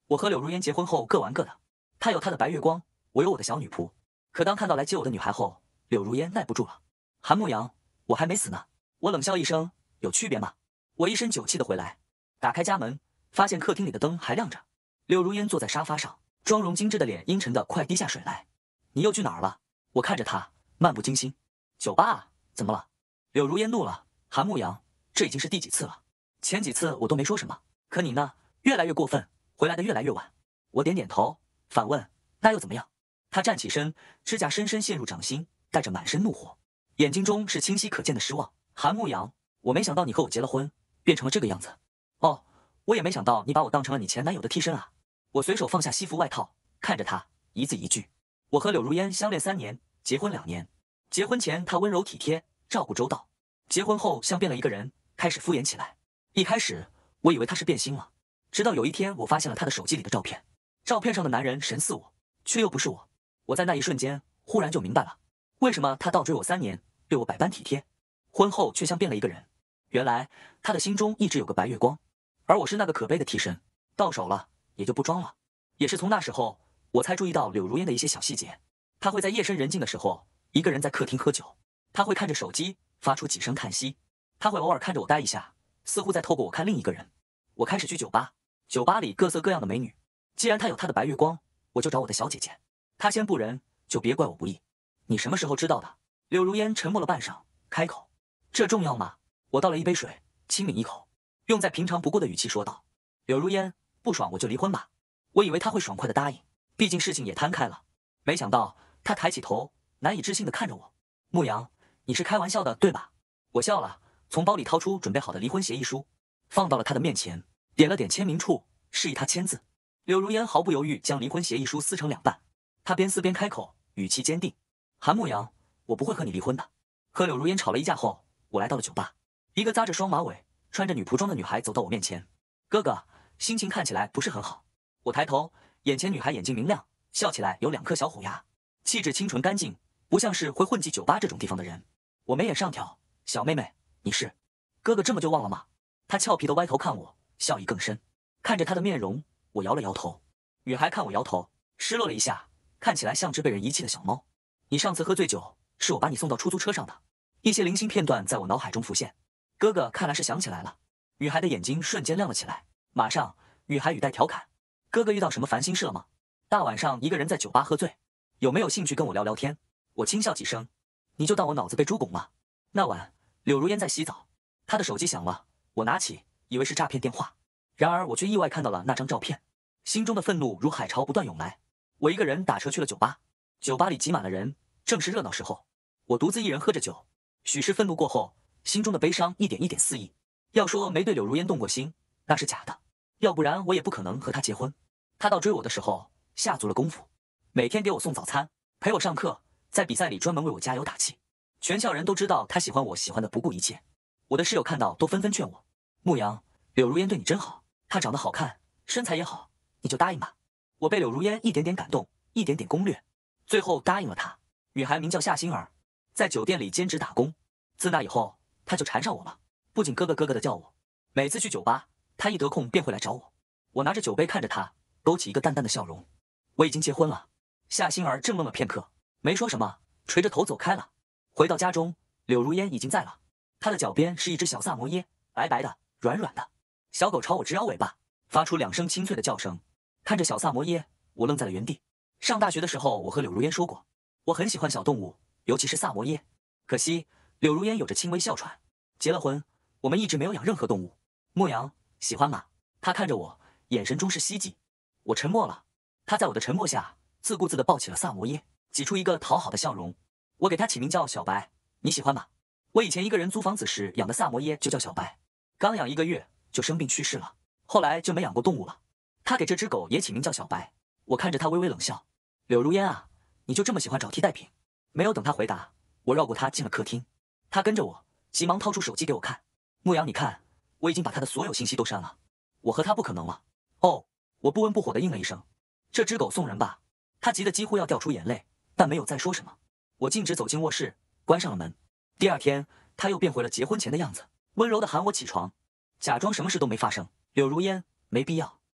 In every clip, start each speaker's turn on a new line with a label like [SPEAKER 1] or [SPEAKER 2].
[SPEAKER 1] 我和柳如烟结婚后各玩各的，她有她的白月光，我有我的小女仆。可当看到来接我的女孩后，柳如烟耐不住了。韩牧阳，我还没死呢。我冷笑一声，有区别吗？我一身酒气的回来，打开家门，发现客厅里的灯还亮着。柳如烟坐在沙发上，妆容精致的脸阴沉的快滴下水来。你又去哪儿了？我看着她，漫不经心。酒吧啊，怎么了？柳如烟怒了。韩牧阳，这已经是第几次了？前几次我都没说什么，可你呢，越来越过分，回来的越来越晚。我点点头，反问，那又怎么样？他站起身，指甲深深陷入掌心，带着满身怒火，眼睛中是清晰可见的失望。韩牧阳，我没想到你和我结了婚，变成了这个样子。哦，我也没想到你把我当成了你前男友的替身啊。我随手放下西服外套，看着他，一字一句。我和柳如烟相恋3年，结婚2年。结婚前他温柔体贴，照顾周到，结婚后像变了一个人，开始敷衍起来。一开始我以为他是变心了，直到有一天我发现了他的手机里的照片，照片上的男人神似我，却又不是我。我在那一瞬间忽然就明白了，为什么他倒追我3年，对我百般体贴，婚后却像变了一个人。原来他的心中一直有个白月光，而我是那个可悲的替身，到手了也就不装了。也是从那时候，我才注意到柳如烟的一些小细节。他会在夜深人静的时候，一个人在客厅喝酒，他会看着手机发出几声叹息，他会偶尔看着我呆一下，似乎在透过我看另一个人。我开始去酒吧，酒吧里各色各样的美女，既然他有他的白月光，我就找我的小姐姐。他先不仁，就别怪我不义。你什么时候知道的？柳如烟沉默了半晌，开口，这重要吗？我倒了一杯水，轻抿一口，用再平常不过的语气说道，柳如烟，不爽我就离婚吧。我以为他会爽快的答应，毕竟事情也摊开了，没想到他抬起头，难以置信的看着我。牧阳，你是开玩笑的对吧？我笑了，从包里掏出准备好的离婚协议书，放到了他的面前，点了点签名处，示意他签字。柳如烟毫不犹豫将离婚协议书撕成2半，他边撕边开口，语气坚定，韩牧阳，我不会和你离婚的。和柳如烟吵了一架后，我来到了酒吧，一个扎着双马尾，穿着女仆装的女孩走到我面前，哥哥，心情看起来不是很好。我抬头，眼前女孩眼睛明亮，笑起来有2颗小虎牙，气质清纯干净，不像是会混迹酒吧这种地方的人。我眉眼上挑，小妹妹，你是？哥哥这么就忘了吗？她俏皮的歪头看我，笑意更深。看着她的面容，我摇了摇头。女孩看我摇头，失落了一下，看起来像只被人遗弃的小猫。你上次喝醉酒，是我把你送到出租车上的。一些零星片段在我脑海中浮现。哥哥看来是想起来了。女孩的眼睛瞬间亮了起来，马上，女孩语带调侃，哥哥遇到什么烦心事了吗？大晚上一个人在酒吧喝醉，有没有兴趣跟我聊聊天？我轻笑几声，你就当我脑子被猪拱了。那晚，柳如烟在洗澡，她的手机响了，我拿起，以为是诈骗电话，然而我却意外看到了那张照片，心中的愤怒如海潮不断涌来。我一个人打车去了酒吧，酒吧里挤满了人，正是热闹时候。我独自一人喝着酒，许是愤怒过后，心中的悲伤一点一点肆意。要说没对柳如烟动过心，那是假的，要不然我也不可能和她结婚。她到追我的时候下足了功夫，每天给我送早餐，陪我上课，在比赛里专门为我加油打气。全校人都知道她喜欢我，喜欢的不顾一切。我的室友看到都纷纷劝我，牧阳，柳如烟对你真好，她长得好看，身材也好，你就答应吧。我被柳如烟一点点感动，一点点攻略，最后答应了她。女孩名叫夏欣儿，在酒店里兼职打工。自那以后，她就缠上我了，不仅哥哥哥哥的叫我，每次去酒吧，她一得空便会来找我。我拿着酒杯看着她，勾起一个淡淡的笑容。我已经结婚了。夏欣儿怔愣了片刻，没说什么，垂着头走开了。回到家中，柳如烟已经在了，她的脚边是一只小萨摩耶，白白的，软软的。小狗朝我直摇尾巴，发出2声清脆的叫声。看着小萨摩耶，我愣在了原地。上大学的时候，我和柳如烟说过，我很喜欢小动物，尤其是萨摩耶。可惜柳如烟有着轻微哮喘，结了婚，我们一直没有养任何动物。牧阳，喜欢吗？她看着我，眼神中是希冀。我沉默了，她在我的沉默下，自顾自地抱起了萨摩耶，挤出一个讨好的笑容。我给她起名叫小白，你喜欢吗？我以前一个人租房子时养的萨摩耶就叫小白，刚养1个月就生病去世了，后来就没养过动物了。她给这只狗也起名叫小白。我看着她微微冷笑，柳如烟啊，你就这么喜欢找替代品？没有等她回答，我绕过她进了客厅。她跟着我，急忙掏出手机给我看。牧阳，你看，我已经把她的所有信息都删了，我和她不可能了。哦，我不温不火地应了一声。这只狗送人吧。她急得几乎要掉出眼泪，但没有再说什么。我径直走进卧室，关上了门。第2天，她又变回了结婚前的样子，温柔地喊我起床，假装什么事都没发生。柳如烟，没必要。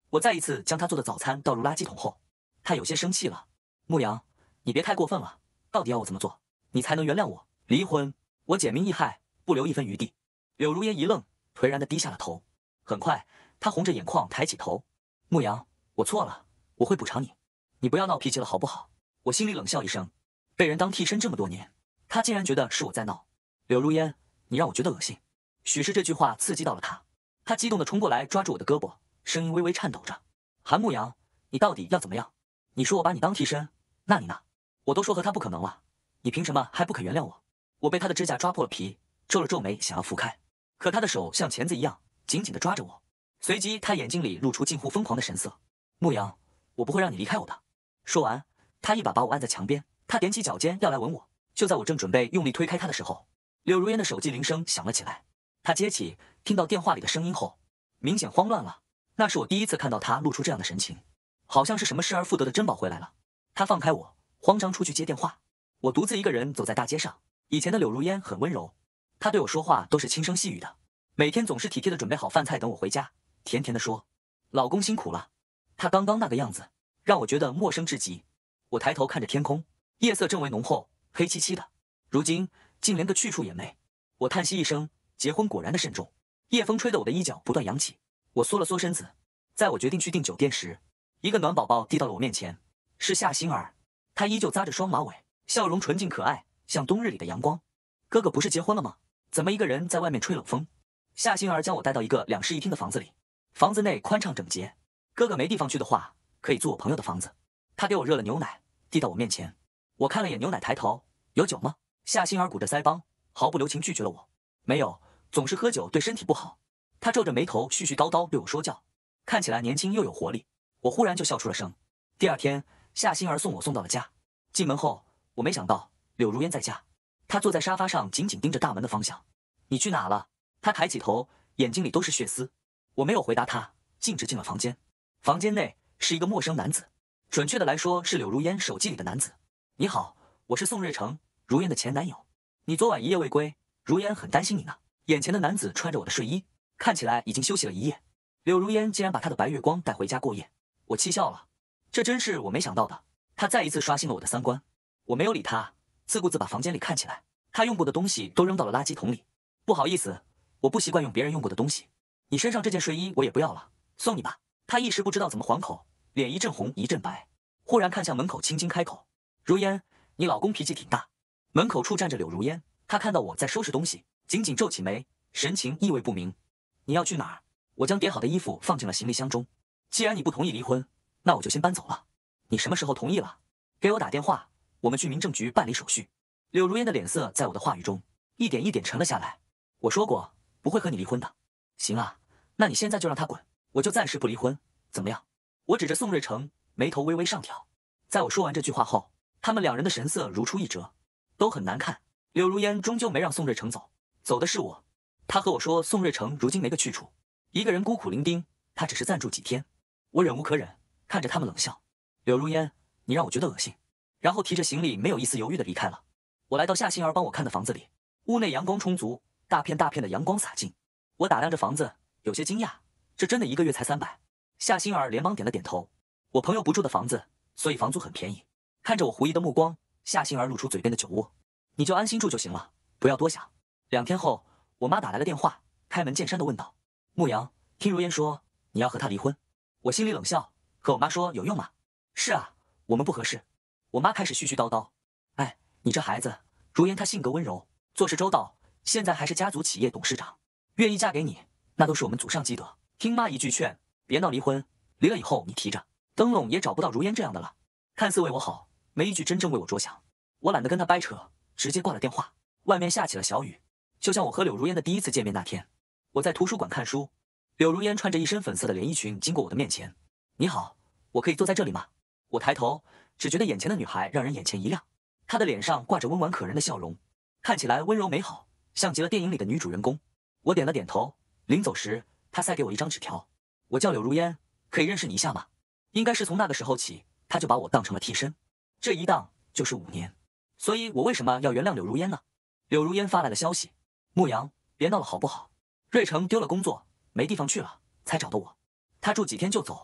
[SPEAKER 1] 我再一次将他做的早餐倒入垃圾桶后，他有些生气了。牧阳，你别太过分了，到底要我怎么做，你才能原谅我？离婚！我简明易害，不留一分余地。柳如烟一愣，颓然地低下了头。很快，她红着眼眶抬起头。牧阳，我错了，我会补偿你。你不要闹脾气了好不好？我心里冷笑一声，被人当替身这么多年，他竟然觉得是我在闹。柳如烟，你让我觉得恶心。许是这句话刺激到了他，他激动地冲过来抓住我的胳膊，声音微微颤抖着：“韩牧阳，你到底要怎么样？你说我把你当替身，那你呢？我都说和他不可能了，你凭什么还不肯原谅我？”我被他的指甲抓破了皮，皱了皱眉想要拂开，可他的手像钳子一样紧紧地抓着我，随即他眼睛里露出近乎疯狂的神色：“牧阳，我不会让你离开我的。”说完，他一把把我按在墙边，他踮起脚尖要来吻我。就在我正准备用力推开他的时候，柳如烟的手机铃声响了起来。他接起，听到电话里的声音后，明显慌乱了。那是我第一次看到他露出这样的神情，好像是什么失而复得的珍宝回来了。他放开我，慌张出去接电话。我独自一个人走在大街上。以前的柳如烟很温柔，她对我说话都是轻声细语的，每天总是体贴地准备好饭菜等我回家，甜甜地说：“老公辛苦了。”她刚刚那个样子，让我觉得陌生至极。我抬头看着天空，夜色正为浓厚，黑漆漆的，如今竟连个去处也没。我叹息一声，结婚果然的慎重。夜风吹得我的衣角不断扬起，我缩了缩身子。在我决定去订酒店时，一个暖宝宝递到了我面前，是夏星儿。她依旧扎着双马尾，笑容纯净可爱，像冬日里的阳光。哥哥不是结婚了吗？怎么一个人在外面吹冷风？夏星儿将我带到一个2室1厅的房子里，房子内宽敞整洁。哥哥没地方去的话，可以租我朋友的房子。他给我热了牛奶，递到我面前。我看了眼牛奶，抬头：“有酒吗？”夏星儿鼓着腮帮，毫不留情拒绝了我：“没有，总是喝酒对身体不好。”他皱着眉头絮絮叨叨对我说教，看起来年轻又有活力。我忽然就笑出了声。第二天，夏星儿送我送到了家。进门后，我没想到柳如烟在家。她坐在沙发上，紧紧盯着大门的方向。“你去哪了？”她抬起头，眼睛里都是血丝。我没有回答她，径直进了房间。房间内是一个陌生男子，准确的来说是柳如烟手机里的男子。“你好，我是宋瑞成，如烟的前男友。你昨晚一夜未归，如烟很担心你呢。”眼前的男子穿着我的睡衣，看起来已经休息了一夜。柳如烟竟然把她的白月光带回家过夜，我气笑了，这真是我没想到的。她再一次刷新了我的三观。我没有理她，自顾自把房间里看起来。她用过的东西都扔到了垃圾桶里。“不好意思，我不习惯用别人用过的东西。你身上这件睡衣我也不要了，送你吧。”她一时不知道怎么还口，脸一阵红一阵白，忽然看向门口，轻轻开口：“如烟，你老公脾气挺大。”门口处站着柳如烟，她看到我在收拾东西，紧紧皱起眉，神情意味不明。“你要去哪儿？”我将叠好的衣服放进了行李箱中。“既然你不同意离婚，那我就先搬走了。”“你什么时候同意了？”“给我打电话，我们去民政局办理手续。”柳如烟的脸色在我的话语中一点一点沉了下来。“我说过不会和你离婚的。”“行啊，那你现在就让他滚，我就暂时不离婚，怎么样？”我指着宋瑞成，眉头微微上挑。在我说完这句话后，他们两人的神色如出一辙，都很难看。柳如烟终究没让宋瑞成走，走的是我。他和我说宋瑞成如今没个去处，一个人孤苦伶仃，他只是暂住几天。我忍无可忍，看着他们冷笑：“柳如烟，你让我觉得恶心。”然后提着行李没有一丝犹豫地离开了。我来到夏星儿帮我看的房子里，屋内阳光充足，大片大片的阳光洒进。我打量着房子，有些惊讶，这真的一个月才300？夏星儿连忙点了点头。我朋友不住的房子，所以房租很便宜。看着我狐疑的目光，夏星儿露出嘴边的酒窝：“你就安心住就行了，不要多想。”2天后，我妈打来了电话，开门见山地问道：“牧阳，听如烟说你要和他离婚。”我心里冷笑，和我妈说有用吗？“是啊，我们不合适。”我妈开始絮絮叨叨：“哎，你这孩子，如烟她性格温柔，做事周到，现在还是家族企业董事长，愿意嫁给你，那都是我们祖上积德。听妈一句劝，别闹离婚，离了以后你提着，灯笼也找不到如烟这样的了。”看似为我好，没一句真正为我着想。我懒得跟他掰扯，直接挂了电话。外面下起了小雨，就像我和柳如烟的第一次见面那天。我在图书馆看书，柳如烟穿着一身粉色的连衣裙经过我的面前。“你好，我可以坐在这里吗？”我抬头，只觉得眼前的女孩让人眼前一亮。她的脸上挂着温婉可人的笑容，看起来温柔美好，像极了电影里的女主人公。我点了点头。临走时，她塞给我一张纸条：“我叫柳如烟，可以认识你一下吗？”应该是从那个时候起，她就把我当成了替身。这一当就是5年。所以我为什么要原谅柳如烟呢？柳如烟发来了消息：“牧阳，别闹了好不好？瑞成丢了工作，没地方去了，才找的我。他住几天就走，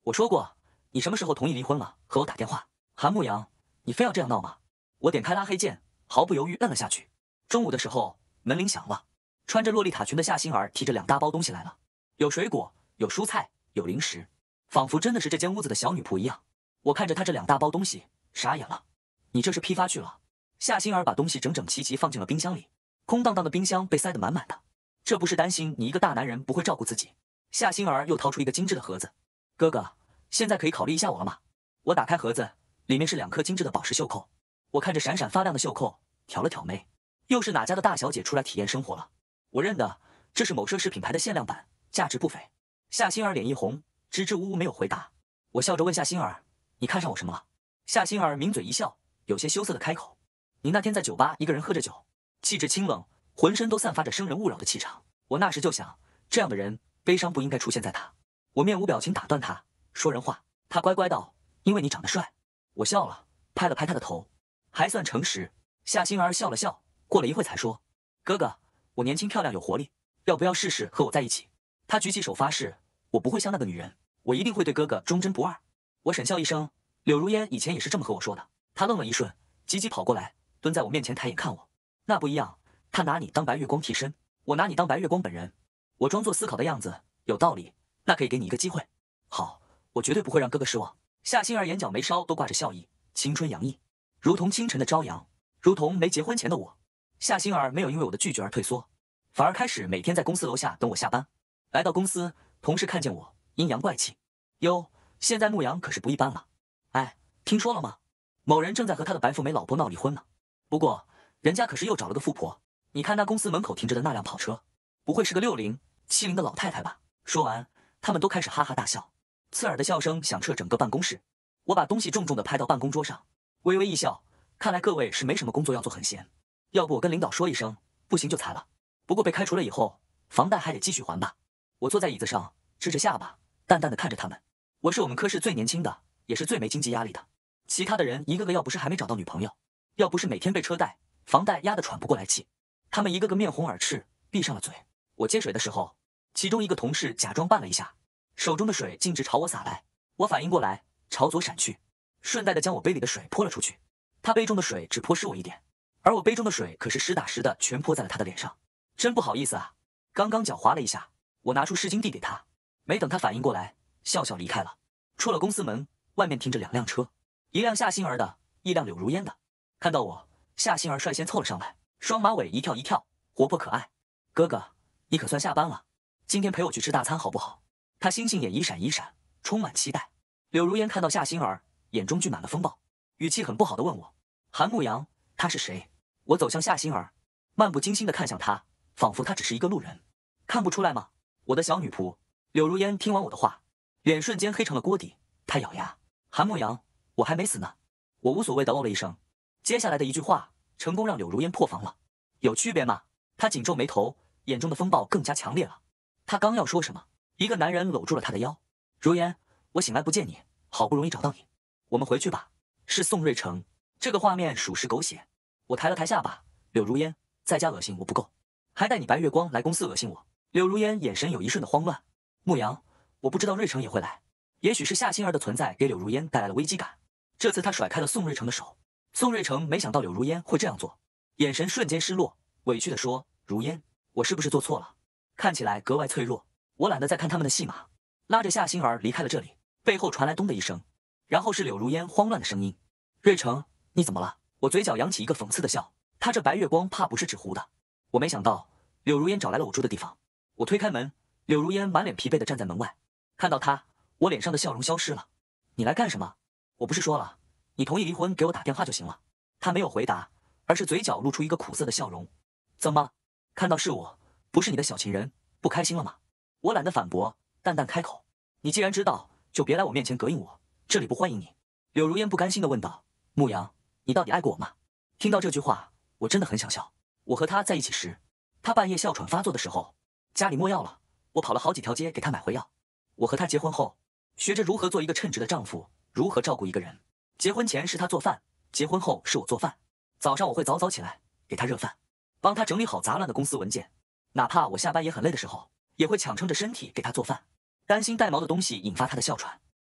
[SPEAKER 1] 我说过，你什么时候同意离婚了？和我打电话。韩牧阳，你非要这样闹吗？我点开拉黑键，毫不犹豫摁了下去。中午的时候，门铃响了，穿着洛丽塔裙的夏欣儿提着2大包东西来了，有水果，有蔬菜，有零食，仿佛真的是这间屋子的小女仆一样。我看着她这2大包东西，傻眼了。你这是批发去了？夏欣儿把东西整整齐齐放进了冰箱里，空荡荡的冰箱被塞得满满的。这不是担心你一个大男人不会照顾自己？夏欣儿又掏出一个精致的盒子，哥哥，现在可以考虑一下我了吗？我打开盒子，里面是2颗精致的宝石袖扣。我看着闪闪发亮的袖扣，挑了挑眉，又是哪家的大小姐出来体验生活了？我认得，这是某奢侈品牌的限量版，价值不菲。夏欣儿脸一红，支支吾吾没有回答。我笑着问夏欣儿：“你看上我什么了？”夏欣儿抿嘴一笑，有些羞涩的开口：“你那天在酒吧一个人喝着酒，气质清冷，浑身都散发着生人勿扰的气场。我那时就想，这样的人，悲伤不应该出现在他。”我面无表情打断他：“说人话。”他乖乖道：“因为你长得帅。”我笑了，拍了拍他的头，还算诚实。夏欣儿笑了笑，过了一会才说：“哥哥，我年轻漂亮有活力，要不要试试和我在一起？”他举起手发誓：“我不会像那个女人，我一定会对哥哥忠贞不二。”我沈笑一声，柳如烟以前也是这么和我说的。他愣了一瞬，急急跑过来，蹲在我面前抬眼看我。那不一样，他拿你当白月光替身，我拿你当白月光本人。我装作思考的样子，有道理，那可以给你一个机会。好，我绝对不会让哥哥失望。夏欣儿眼角眉梢都挂着笑意，青春洋溢，如同清晨的朝阳，如同没结婚前的我。夏欣儿没有因为我的拒绝而退缩，反而开始每天在公司楼下等我下班。来到公司，同事看见我，阴阳怪气：“哟，现在牧阳可是不一般了。哎，听说了吗？某人正在和他的白富美老婆闹离婚呢。不过，人家可是又找了个富婆。你看那公司门口停着的那辆跑车，不会是个60、70的老太太吧？”说完，他们都开始哈哈大笑，刺耳的笑声响彻整个办公室。我把东西重重地拍到办公桌上，微微一笑，看来各位是没什么工作要做，很闲。要不我跟领导说一声，不行就裁了。不过被开除了以后，房贷还得继续还吧。我坐在椅子上，支着下巴，淡淡地看着他们。我是我们科室最年轻的，也是最没经济压力的。其他的人一个个要不是还没找到女朋友，要不是每天被车贷、房贷压得喘不过来气，他们一个个面红耳赤，闭上了嘴。我接水的时候，其中一个同事假装绊了一下，手中的水径直朝我洒来。我反应过来，朝左闪去，顺带的将我杯里的水泼了出去。他杯中的水只泼湿我一点，而我杯中的水可是实打实的全泼在了他的脸上。真不好意思啊，刚刚脚滑了一下。我拿出湿巾递给他，没等他反应过来，笑笑离开了。出了公司门，外面停着2辆车，一辆夏欣儿的，一辆柳如烟的。看到我，夏欣儿率先凑了上来，双马尾一跳一跳，活泼可爱。哥哥，你可算下班了，今天陪我去吃大餐好不好？他星星眼一闪一闪，充满期待。柳如烟看到夏欣儿，眼中聚满了风暴，语气很不好的问我：“韩牧阳，他是谁？”我走向夏欣儿，漫不经心地看向他，仿佛他只是一个路人。看不出来吗？我的小女仆。柳如烟听完我的话，脸瞬间黑成了锅底。她咬牙：“韩牧阳，我还没死呢。”我无所谓地哦了一声。接下来的一句话，成功让柳如烟破防了。有区别吗？她紧皱眉头，眼中的风暴更加强烈了。她刚要说什么，一个男人搂住了她的腰。如烟，我醒来不见你，好不容易找到你，我们回去吧。是宋瑞成。这个画面属实狗血。我抬了抬下巴，柳如烟，在家恶心我不够，还带你白月光来公司恶心我。柳如烟眼神有一瞬的慌乱。牧阳，我不知道瑞成也会来，也许是夏欣儿的存在给柳如烟带来了危机感。这次他甩开了宋瑞成的手。宋瑞成没想到柳如烟会这样做，眼神瞬间失落，委屈地说：“如烟，我是不是做错了？看起来格外脆弱。”我懒得再看他们的戏码，拉着夏欣儿离开了这里。背后传来咚的一声，然后是柳如烟慌乱的声音：“瑞成，你怎么了？”我嘴角扬起一个讽刺的笑，他这白月光怕不是纸糊的。我没想到柳如烟找来了我住的地方。我推开门，柳如烟满脸疲惫地站在门外。看到他，我脸上的笑容消失了。“你来干什么？我不是说了，你同意离婚给我打电话就行了。”他没有回答，而是嘴角露出一个苦涩的笑容。“怎么，看到是我，不是你的小情人，不开心了吗？”我懒得反驳，淡淡开口：“你既然知道，就别来我面前膈应我，这里不欢迎你。”柳如烟不甘心地问道：“牧阳，你到底爱过我吗？”听到这句话，我真的很想笑。我和他在一起时，他半夜哮喘发作的时候，家里没药了，我跑了好几条街给他买回药。我和他结婚后，学着如何做一个称职的丈夫，如何照顾一个人。结婚前是他做饭，结婚后是我做饭。早上我会早早起来给他热饭，帮他整理好杂乱的公司文件，哪怕我下班也很累的时候，也会强撑着身体给他做饭，担心带毛的东西引发他的哮喘。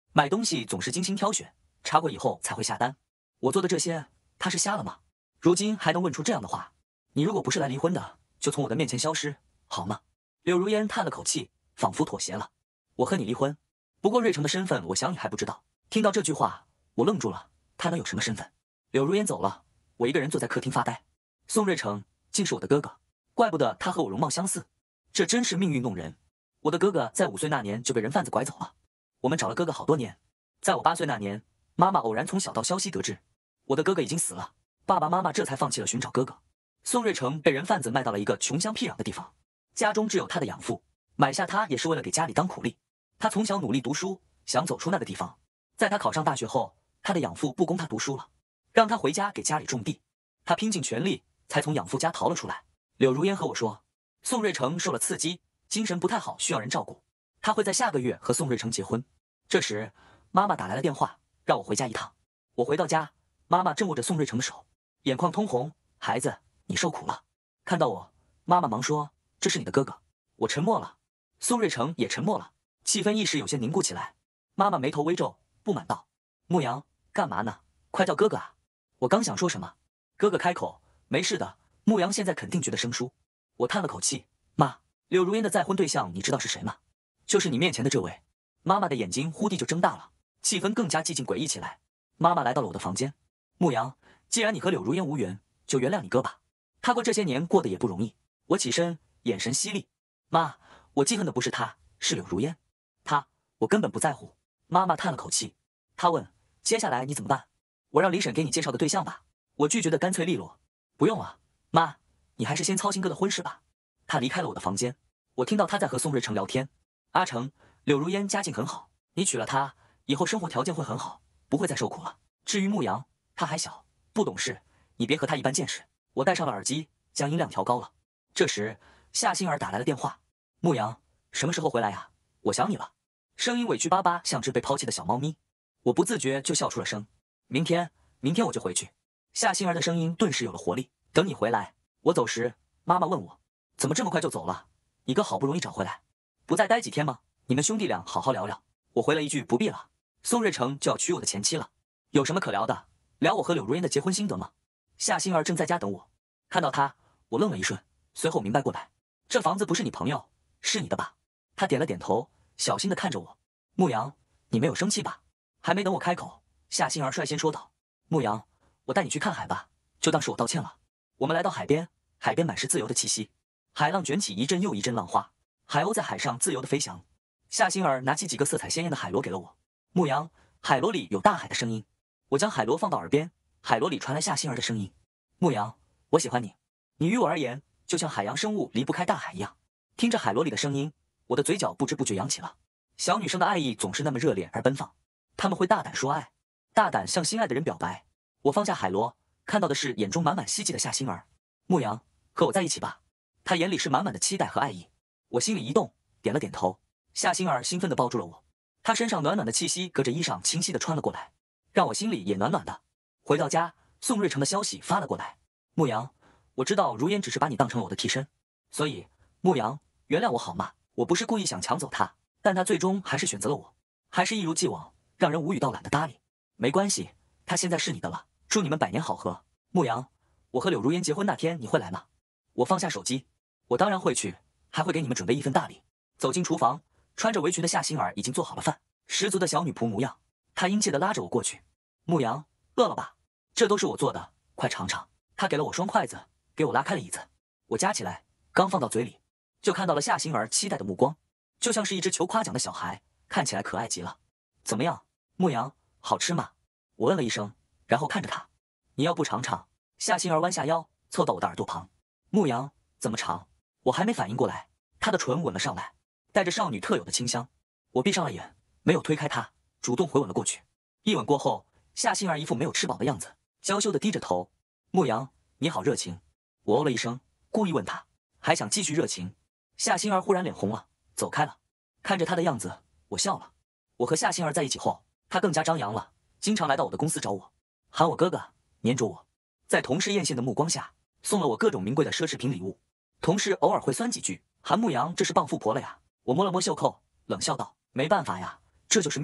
[SPEAKER 1] 买东西总是精心挑选，查过以后才会下单。我做的这些，他是瞎了吗？如今还能问出这样的话？你如果不是来离婚的，就从我的面前消失，好吗？柳如烟叹了口气，仿佛妥协了。我和你离婚，不过瑞成的身份，我想你还不知道。听到这句话，我愣住了。他能有什么身份？柳如烟走了，我一个人坐在客厅发呆。宋瑞成竟是我的哥哥，怪不得他和我容貌相似，这真是命运弄人。我的哥哥在5岁那年就被人贩子拐走了，我们找了哥哥好多年。在我8岁那年，妈妈偶然从小道消息得知，我的哥哥已经死了，爸爸妈妈这才放弃了寻找哥哥。宋瑞成被人贩子卖到了一个穷乡僻壤的地方，家中只有他的养父，买下他也是为了给家里当苦力。他从小努力读书，想走出那个地方。在他考上大学后，他的养父不供他读书了，让他回家给家里种地。他拼尽全力才从养父家逃了出来。柳如烟和我说，宋瑞成受了刺激，精神不太好，需要人照顾。他会在下个月和宋瑞成结婚。这时，妈妈打来了电话，让我回家一趟。我回到家，妈妈正握着宋瑞成的手，眼眶通红：“孩子，你受苦了。”看到我，妈妈忙说：“这是你的哥哥。”我沉默了，宋瑞成也沉默了，气氛一时有些凝固起来。妈妈眉头微皱，不满道：“牧阳，干嘛呢？快叫哥哥啊！”我刚想说什么，哥哥开口：“没事的，牧阳现在肯定觉得生疏。”我叹了口气：“妈，柳如烟的再婚对象你知道是谁吗？就是你面前的这位。”妈妈的眼睛忽地就睁大了，气氛更加寂静诡异起来。妈妈来到了我的房间：“牧阳，既然你和柳如烟无缘，就原谅你哥吧。他过这些年过得也不容易。”我起身，眼神犀利：“妈，我记恨的不是他，是柳如烟。我根本不在乎。”妈妈叹了口气，她问：“接下来你怎么办？我让李婶给你介绍个对象吧。”我拒绝的干脆利落：“不用了，妈，你还是先操心哥的婚事吧。”她离开了我的房间。我听到她在和宋瑞成聊天：“阿成，柳如烟家境很好，你娶了她，以后生活条件会很好，不会再受苦了。至于牧阳，他还小，不懂事，你别和他一般见识。”我戴上了耳机，将音量调高了。这时，夏欣儿打来了电话：“牧阳，什么时候回来呀？我想你了。”声音委屈巴巴，像只被抛弃的小猫咪。我不自觉就笑出了声。明天我就回去。夏欣儿的声音顿时有了活力。等你回来。我走时，妈妈问我：“怎么这么快就走了？你哥好不容易找回来，不再待几天吗？你们兄弟俩好好聊聊。”我回了一句：“不必了。”宋瑞成就要娶我的前妻了，有什么可聊的？聊我和柳如烟的结婚心得吗？夏欣儿正在家等我，看到她，我愣了一瞬，随后明白过来，这房子不是你朋友，是你的吧？她点了点头，小心地看着我：“牧阳，你没有生气吧？”还没等我开口，夏欣儿率先说道：“牧阳，我带你去看海吧，就当是我道歉了。”我们来到海边，海边满是自由的气息，海浪卷起一阵又一阵浪花，海鸥在海上自由地飞翔。夏欣儿拿起几个色彩鲜艳的海螺给了我：“牧阳，海螺里有大海的声音。”我将海螺放到耳边，海螺里传来夏欣儿的声音：“牧阳，我喜欢你，你于我而言就像海洋生物离不开大海一样。”听着海螺里的声音，我的嘴角不知不觉扬起了。小女生的爱意总是那么热烈而奔放，她们会大胆说爱，大胆向心爱的人表白。我放下海螺，看到的是眼中满满希冀的夏欣儿：“牧阳，和我在一起吧。”她眼里是满满的期待和爱意。我心里一动，点了点头。夏欣儿兴奋地抱住了我，她身上暖暖的气息隔着衣裳清晰地穿了过来，让我心里也暖暖的。回到家，宋瑞成的消息发了过来：“牧阳，我知道如烟只是把你当成了我的替身，所以牧阳，原谅我好吗？我不是故意想抢走他，但他最终还是选择了我，还是一如既往让人无语到懒得搭理。没关系，他现在是你的了，祝你们百年好合。牧阳，我和柳如烟结婚那天你会来吗？”我放下手机：“我当然会去，还会给你们准备一份大礼。”走进厨房，穿着围裙的夏欣儿已经做好了饭，十足的小女仆模样。她殷切地拉着我过去：“牧阳，饿了吧？这都是我做的，快尝尝。”她给了我双筷子，给我拉开了椅子。我夹起来，刚放到嘴里，就看到了夏欣儿期待的目光，就像是一只求夸奖的小孩，看起来可爱极了。“怎么样，牧阳，好吃吗？”我问了一声，然后看着她：“你要不尝尝？”夏欣儿弯下腰，凑到我的耳朵旁：“牧阳，怎么尝？”我还没反应过来，她的唇吻了上来，带着少女特有的清香。我闭上了眼，没有推开她，主动回吻了过去。一吻过后，夏欣儿一副没有吃饱的样子，娇羞地低着头：“牧阳，你好热情。”我哦了一声，故意问她：“还想继续热情？”夏欣儿忽然脸红了，走开了。看着她的样子，我笑了。我和夏欣儿在一起后，她更加张扬了，经常来到我的公司找我，喊我哥哥，黏着我，在同事艳羡的目光下，送了我各种名贵的奢侈品礼物。同事偶尔会酸几句：“韩牧阳这是傍富婆了呀。”我摸了摸袖扣，冷笑道：“没办法呀，这就是命。”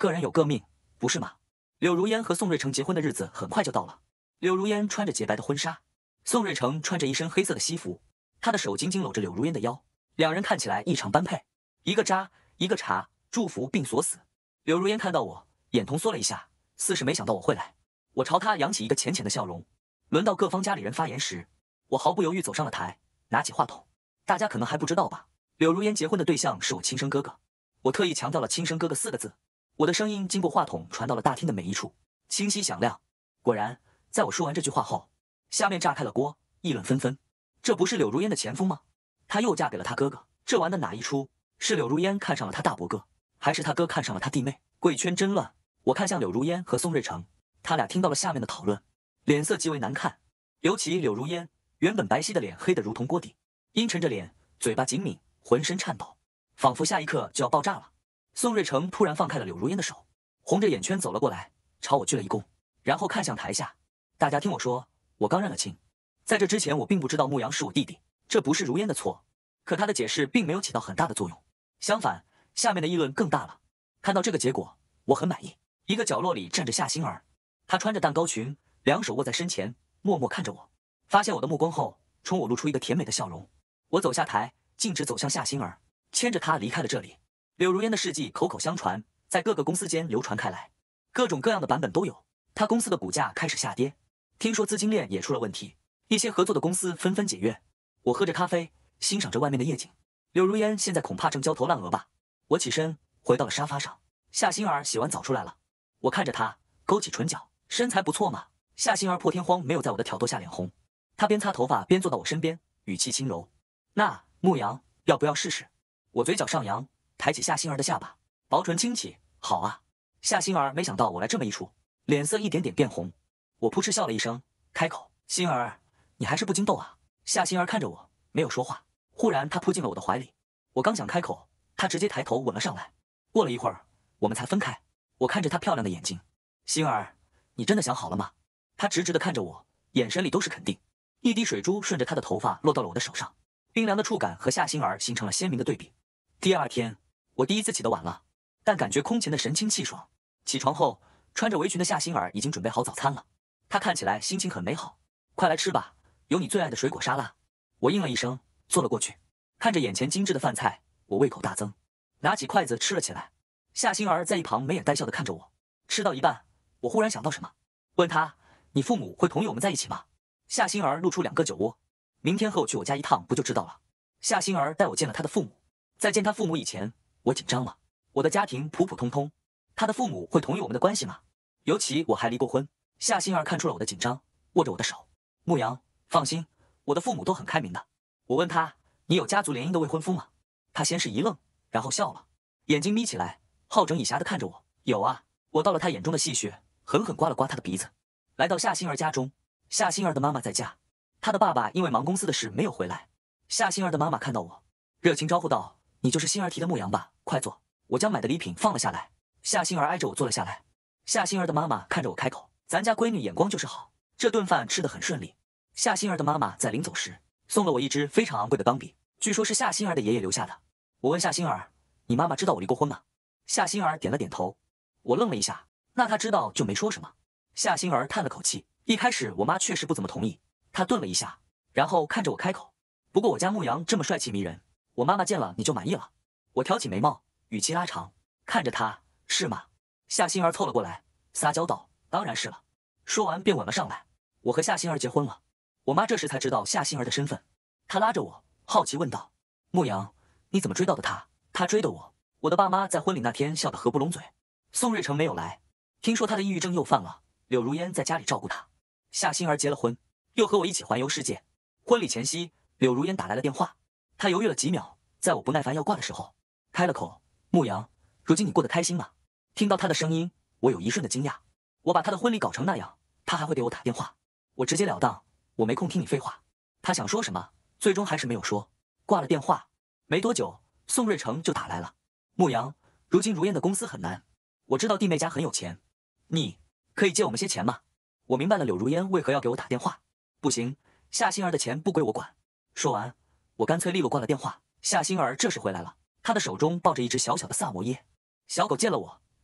[SPEAKER 1] 个人有各命，不是吗？柳如烟和宋瑞成结婚的日子很快就到了。柳如烟穿着洁白的婚纱，宋瑞成穿着一身黑色的西服，他的手紧紧搂着柳如烟的腰，两人看起来异常般配，一个扎，一个查，祝福并锁死。柳如烟看到我，眼瞳缩了一下，似是没想到我会来。我朝他扬起一个浅浅的笑容。轮到各方家里人发言时，我毫不犹豫走上了台，拿起话筒。大家可能还不知道吧，柳如烟结婚的对象是我亲生哥哥。我特意强调了亲生哥哥4个字，我的声音经过话筒传到了大厅的每一处，清晰响亮。果然，在我说完这句话后，下面炸开了锅，议论纷纷。这不是柳如烟的前夫吗？她又嫁给了他哥哥，这玩的哪一出？是柳如烟看上了他大伯哥，还是他哥看上了他弟妹？贵圈真乱。我看向柳如烟和宋瑞成，他俩听到了下面的讨论，脸色极为难看。尤其柳如烟，原本白皙的脸黑得如同锅底，阴沉着脸，嘴巴紧抿，浑身颤抖，仿佛下一刻就要爆炸了。宋瑞成突然放开了柳如烟的手，红着眼圈走了过来，朝我鞠了一躬，然后看向台下。大家听我说，我刚认了亲，在这之前我并不知道牧羊是我弟弟，这不是如烟的错。可他的解释并没有起到很大的作用，相反，下面的议论更大了。看到这个结果，我很满意。一个角落里站着夏星儿，她穿着蛋糕裙，两手握在身前，默默看着我。发现我的目光后，冲我露出一个甜美的笑容。我走下台，径直走向夏星儿，牵着她离开了这里。柳如烟的事迹口口相传，在各个公司间流传开来，各种各样的版本都有。她公司的股价开始下跌，听说资金链也出了问题，一些合作的公司纷纷解约。我喝着咖啡，欣赏着外面的夜景。柳如烟现在恐怕正焦头烂额吧。我起身回到了沙发上。夏星儿洗完澡出来了，我看着她，勾起唇角，身材不错嘛。夏星儿破天荒没有在我的挑逗下脸红，她边擦头发边坐到我身边，语气轻柔：“那牧羊要不要试试？”我嘴角上扬，抬起夏星儿的下巴，薄唇轻启：“好啊。”夏星儿没想到我来这么一出，脸色一点点变红。我扑哧笑了一声，开口：“星儿，你还是不经斗啊。”夏星儿看着我，没有说话。忽然她扑进了我的怀里，我刚想开口，她直接抬头吻了上来。过了一会儿，我们才分开。我看着她漂亮的眼睛：“星儿，你真的想好了吗？”她直直地看着我，眼神里都是肯定。一滴水珠顺着她的头发落到了我的手上，冰凉的触感和夏星儿形成了鲜明的对比。第二天，我第一次起得晚了，但感觉空前的神清气爽。起床后，穿着围裙的夏星儿已经准备好早餐了，她看起来心情很美好。快来吃吧，有你最爱的水果沙拉。我应了一声，坐了过去。看着眼前精致的饭菜，我胃口大增，拿起筷子吃了起来。夏星儿在一旁眉眼带笑地看着我。吃到一半，我忽然想到什么，问她：“你父母会同意我们在一起吗？”夏星儿露出2个酒窝：“明天和我去我家一趟不就知道了。”夏星儿带我见了她的父母。在见她父母以前，我紧张了。我的家庭普普通通，她的父母会同意我们的关系吗？尤其我还离过婚。夏星儿看出了我的紧张，握着我的手：“牧羊，放心，我的父母都很开明的。”我问她：“你有家族联姻的未婚夫吗？”她先是一愣，然后笑了，眼睛眯起来，好整以暇地看着我：“有啊。”我到了她眼中的戏谑，狠狠刮了刮她的鼻子。来到夏星儿家中，夏星儿的妈妈在家，她的爸爸因为忙公司的事没有回来。夏星儿的妈妈看到我，热情招呼道：“你就是星儿提的牧羊吧？快坐。”我将买的礼品放了下来，夏星儿挨着我坐了下来。夏星儿的妈妈看着我开口：“咱家闺女眼光就是好，这顿饭吃得很顺利。”夏星儿的妈妈在临走时送了我一支非常昂贵的钢笔，据说是夏星儿的爷爷留下的。我问夏星儿：“你妈妈知道我离过婚吗？”夏星儿点了点头。我愣了一下，那她知道就没说什么。夏星儿叹了口气：“一开始我妈确实不怎么同意。”她顿了一下，然后看着我开口：“不过我家牧羊这么帅气迷人，我妈妈见了你就满意了。”我挑起眉毛，语气拉长，看着她：“是吗？”夏星儿凑了过来，撒娇道：“当然是了。”说完便吻了上来。我和夏星儿结婚了。我妈这时才知道夏星儿的身份，她拉着我，好奇问道：“牧羊，你怎么追到的她？”她追的我。我的爸妈在婚礼那天笑得合不拢嘴。宋瑞成没有来，听说他的抑郁症又犯了，柳如烟在家里照顾他。夏星儿结了婚，又和我一起环游世界。婚礼前夕，柳如烟打来了电话，她犹豫了几秒，在我不耐烦要挂的时候，开了口：“牧羊，如今你过得开心吗？”听到她的声音，我有一瞬的惊讶。我把她的婚礼搞成那样，她还会给我打电话？我直截了当：“我没空听你废话。”她想说什么，最终还是没有说。挂了电话，没多久，宋瑞成就打来了：“牧羊，如今如烟的公司很难。我知道弟妹家很有钱，你可以借我们些钱吗？”我明白了柳如烟为何要给我打电话。不行，夏星儿的钱不归我管。说完，我干脆利落挂了电话。夏星儿这时回来了，她的手中抱着一只小小的萨摩耶。小狗见了我，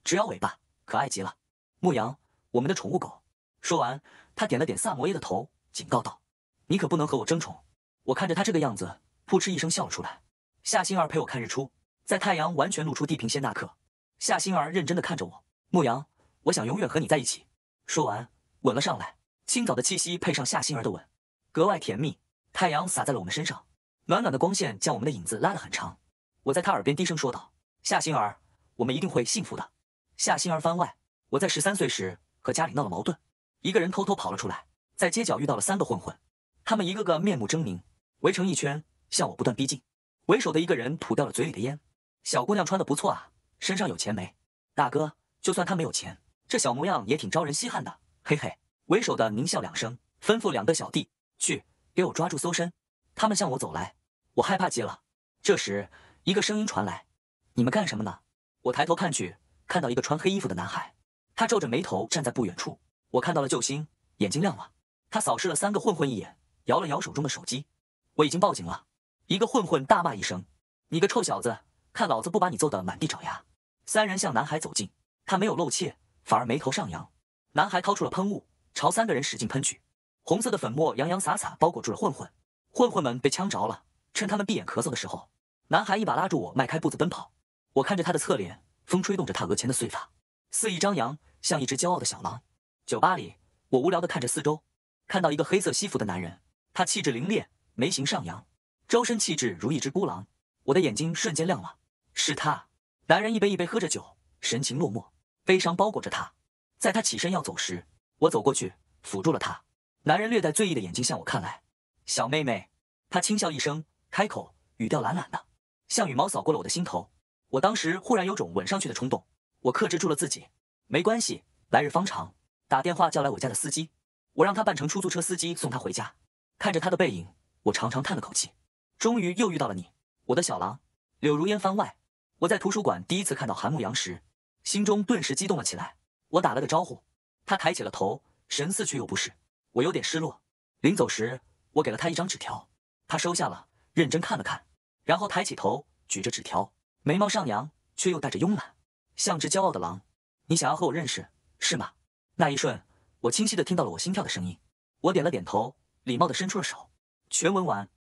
[SPEAKER 1] 直摇尾巴，可爱极了。牧羊，我们的宠物狗。说完，他点了点萨摩耶的头，警告道：“你可不能和我争宠。”我看着他这个样子，扑哧一声笑了出来。夏星儿陪我看日出，在太阳完全露出地平线那刻，夏星儿认真地看着我。牧羊，我想永远和你在一起。说完，吻了上来。清早的气息配上夏星儿的吻，格外甜蜜。太阳洒在了我们身上，暖暖的光线将我们的影子拉得很长。我在他耳边低声说道：“夏星儿，我们一定会幸福的。”夏星儿番外，我在13岁时和家里闹了矛盾，一个人偷偷跑了出来，在街角遇到了3个混混，他们一个个面目狰狞，围成一圈向我不断逼近。为首的一个人吐掉了嘴里的烟。小姑娘穿得不错啊，身上有钱没？大哥，就算她没有钱，这小模样也挺招人稀罕的，嘿嘿。为首的狞笑2声，吩咐2个小弟去给我抓住搜身。他们向我走来，我害怕极了。这时，一个声音传来：“你们干什么呢？”我抬头看去，看到一个穿黑衣服的男孩，他皱着眉头站在不远处。我看到了救星，眼睛亮了。他扫视了3个混混一眼，摇了摇手中的手机。我已经报警了。一个混混大骂一声：“你个臭小子，看老子不把你揍得满地找牙！”3人向男孩走近，他没有露怯，反而眉头上扬。男孩掏出了喷雾，朝3个人使劲喷去。红色的粉末洋洋洒洒包裹住了混混，混混们被呛着了。趁他们闭眼咳嗽的时候，男孩一把拉住我，迈开步子奔跑。我看着他的侧脸，风吹动着他额前的碎发，肆意张扬，像一只骄傲的小狼。酒吧里，我无聊地看着四周，看到一个黑色西服的男人，他气质凌冽，眉形上扬，周身气质如一只孤狼。我的眼睛瞬间亮了，是他。男人一杯一杯喝着酒，神情落寞，悲伤包裹着他。在他起身要走时，我走过去扶住了他。男人略带醉意的眼睛向我看来：“小妹妹。”他轻笑一声，开口，语调懒懒的，像羽毛扫过了我的心头。我当时忽然有种吻上去的冲动，我克制住了自己。没关系，来日方长。打电话叫来我家的司机，我让他扮成出租车司机送他回家。看着他的背影，我长长叹了口气。终于又遇到了你，我的小狼。柳如烟番外。我在图书馆第一次看到韩牧阳时，心中顿时激动了起来。我打了个招呼，他抬起了头，神似却又不是。我有点失落。临走时，我给了他一张纸条，他收下了，认真看了看，然后抬起头，举着纸条，眉毛上扬，却又带着慵懒，像只骄傲的狼。你想要和我认识，是吗？那一瞬，我清晰地听到了我心跳的声音。我点了点头，礼貌地伸出了手。全文完。